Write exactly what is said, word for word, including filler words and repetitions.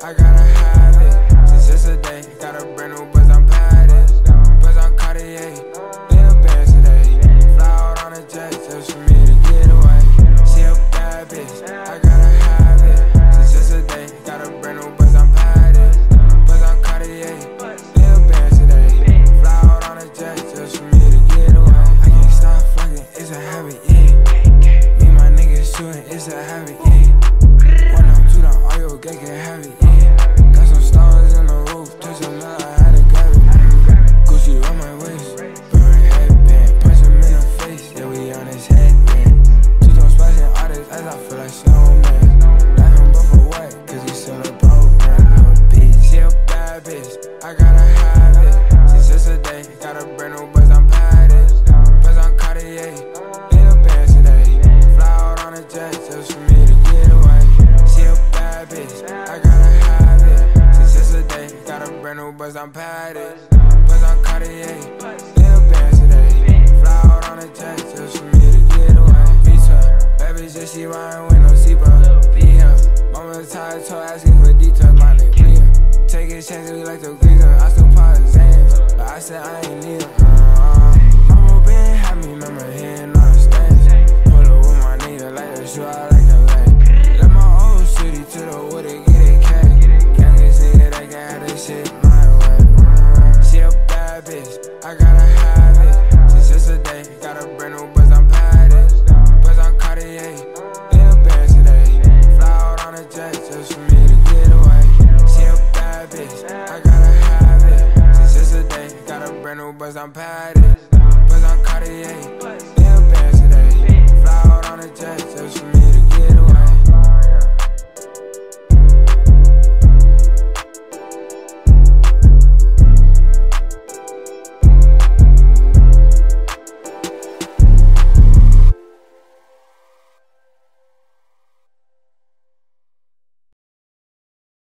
I gotta have it. Since yesterday, got a brand new buzz, I'm padded. Buzz on Cartier, little bands today. Fly out on a jet just for me to get away. She a bad bitch, I gotta have it. Since yesterday, got a brand new buzz, I'm padded. Buzz on Cartier, little bands today. Fly out on a jet just for me to get away. I can't stop fucking, it's a habit, yeah. Me and my niggas shooting, it's a habit, yeah. One up, two down, all your gang can have it, yeah. Got some stars in the roof, touch a mile, I had to grab it. Mm. Gucci on my waist, burn headband, punch him in the face, yeah, we on his headband. Two tone splashing artists, as I feel like snowman. Laughing but for what? Cause he still a program, no bitch. She a bad bitch, I gotta have it. Since yesterday, got a brand new buzz, I'm padded. Buzz on Cartier, little bands today. Fly out on a jet just for me to get away. She a bad bitch, I gotta have it. Since yesterday, got a brand new buzz, I'm padded. Buzz on Cartier, little bands today. Fly out on a jet just for me to get away. V-twelve, bad bitch, yeah, she riding with no seatbelt. P M, mama tired, told asking for details, my nigga. P M, take his chances, we like to grease her. I still pop his hands, but I said I ain't need her. Uh-uh. Mama been had me, remember hearing all the stains. Pull up with my nigga, like to shoot out like a lane. Let my old city to the wood, get it cash. Youngest nigga that can have this shit my way. Uh, she a bad bitch, I gotta have it. Since yesterday, got a brand new buzz, I'm padded. Buzz on Cartier, little bands today. Fly out on a jet just for me to get away. She a bad bitch, I gotta have it. Since yesterday, got a brand new buzz, I'm padded. Buzz on Cartier.